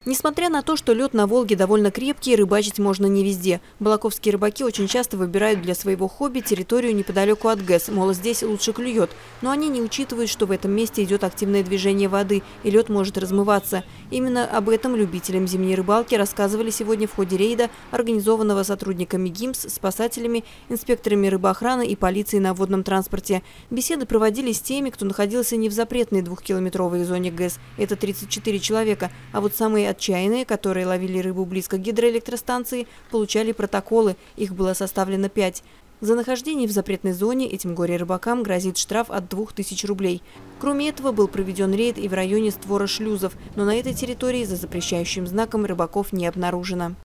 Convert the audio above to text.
Несмотря на то, что лед на Волге довольно крепкий, рыбачить можно не везде. Балаковские рыбаки очень часто выбирают для своего хобби территорию неподалеку от ГЭС, мол, здесь лучше клюет. Но они не учитывают, что в этом месте идет активное движение воды, и лед может размываться. Именно об этом любителям зимней рыбалки рассказывали сегодня в ходе рейда, организованного сотрудниками ГИМС, спасателями, инспекторами рыбоохраны и полицией на водном транспорте. Беседы проводились с теми, кто находился не в запретной 2-километровой зоне ГЭС. Это 34 человека. А вот самые отчаянные, которые ловили рыбу близко к гидроэлектростанции, получали протоколы. Их было составлено 5. За нахождение в запретной зоне этим горе-рыбакам грозит штраф от 2000 рублей. Кроме этого, был проведен рейд и в районе створа шлюзов, но на этой территории за запрещающим знаком рыбаков не обнаружено.